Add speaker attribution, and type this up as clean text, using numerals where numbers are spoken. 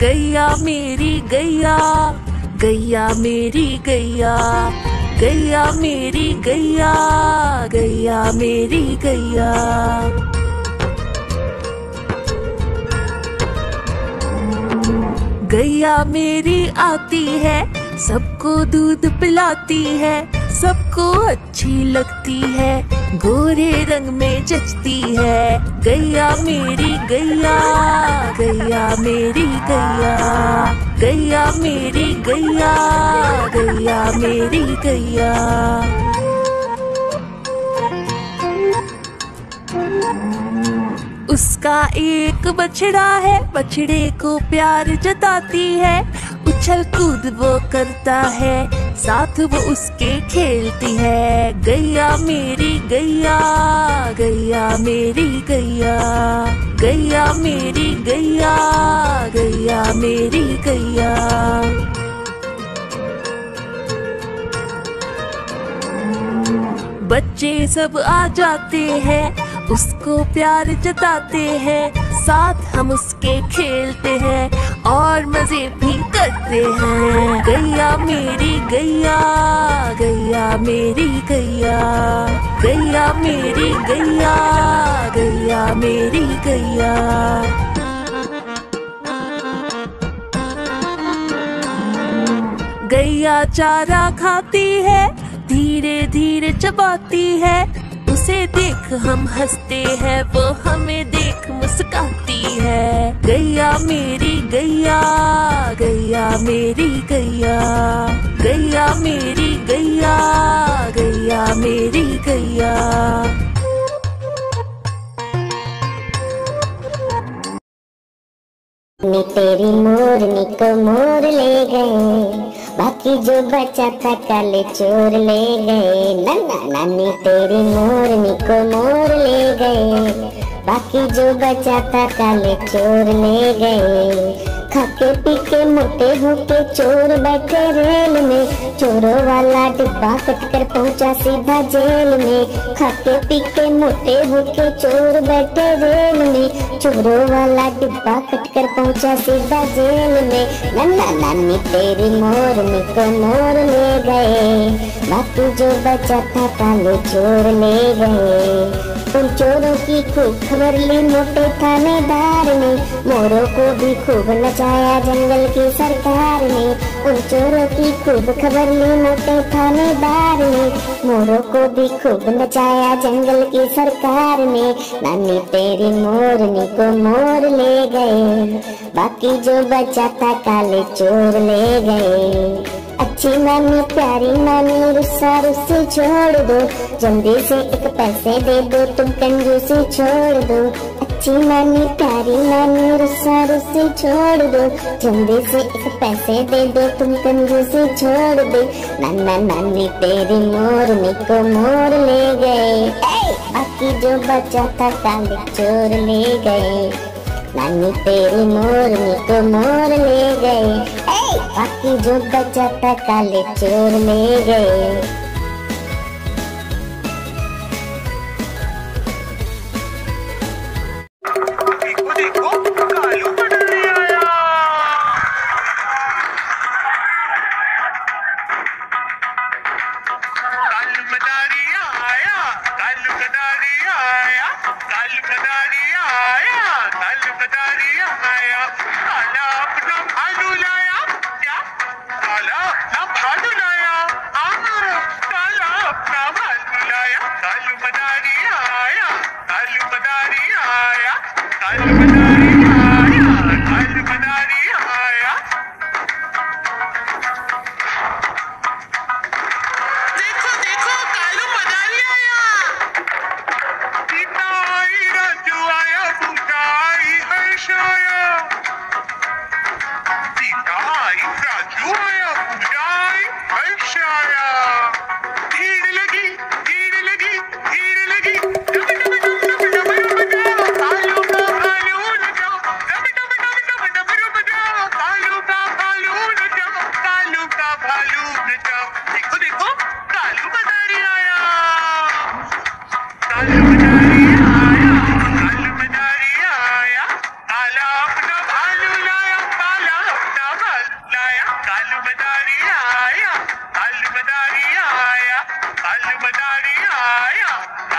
Speaker 1: गैया मेरी गैया, गैया मेरी गैया, गैया मेरी गैया, गैया मेरी गैया। गैया मेरी आती है, सबको दूध पिलाती है, सबको अच्छी लगती है, गोरे रंग में जचती है। गैया मेरी गैया, गैया मेरी गैया, गैया मेरी गैया, गैया मेरी गैया। उसका एक बछड़ा है, बछड़े को प्यार जताती है, उछल कूद वो करता है, साथ वो उसके खेलती है। गैया मेरी गैया, गैया मेरी गैया, गैया मेरी गैया, गैया मेरी गैया। बच्चे सब आ जाते हैं, उसको प्यार जताते हैं, साथ हम उसके खेलते हैं और मजे भी करते हैं। गैया मेरी गैया, गैया मेरी गैया, गैया मेरी गैया, गैया मेरी गैया। गैया चारा खाती है, धीरे धीरे चबाती है, उसे देख हम हंसते हैं, वो हमें देख मुस्काती है। गैया मेरी गैया, गैया मेरी गैया, गैया मेरी गैया, गैया मेरी गैया।
Speaker 2: नी तेरी मोरनी को मोर ले गए, बाकी जो बचा था काले चोर ले गए। नन्ना नानी तेरी मोरनी को मोर ले गए, बाकी जो बचा था काले चोर ले गए। खाके पी के मोटे होके चोर बैठे रेल में, चोरों वाला डिब्बा कटकर पहुंचा सीधा जेल में। खाके पी के मोटे होके चोर बैठे रेल में, चोरों वाला डिब्बा कटकर पहुंचा सीधा जेल में। नन्ना नानी तेरी मोरनी को मोर ले गए, बाकी जो बचा था काले चोर ले गए। उन चोरों की खूब खबर ली मोटे थानेदार ने, मोरों को भी खूब नचाया जंगल की सरकार ने। उन चोरों की खूब खबर ली मोटे थानेदार ने, मोरों को भी खूब नचाया जंगल की सरकार ने। नानी तेरी मोरनी को मोर ले गए, बाकी जो बचा था काले चोर ले गए। अच्छी नानी प्यारी नानी रुस्सा रुस्सी छोड़ दो, जल्दी से एक पैसे दे दो तुम कंजूसी छोड़ दो। अच्छी नानी प्यारी नानी रुस्सा रुस्सी छोड़ दो, जल्दी से एक पैसे दे दो तुम कंजूसी छोड़ दो। नाना नानी तेरी मोरनी को मोर ले गए, बाकी जो बचा था काले चोर ले गए। नानी तेरी मोरनी को मोर ले गए, बाकी जो बचा था काले चोर ले गए।
Speaker 3: देखो देखो कालू पटरी आया। कालू पटरी आया, कालू पटरी आया, कालू पटरी आया, कालू पटरी आया। काला अपना भालू लाया, क्या काला अपना भालू लाया, काला अपना भालू लाया। कालू पटरी आया, कालू पटरी आया, कालू पटरी आया, कालू पटरी आया। देखो देखो कालू पटरी आया। सीताई राजू आया, पूजाई हर्ष आया। सीताई राजू आया, पूजाई हर्ष आया। भीड़ लगी भीड़ लगी भीड़ लगी, डब डब डब डब डब डब डब। कालू का भालू मदारी आया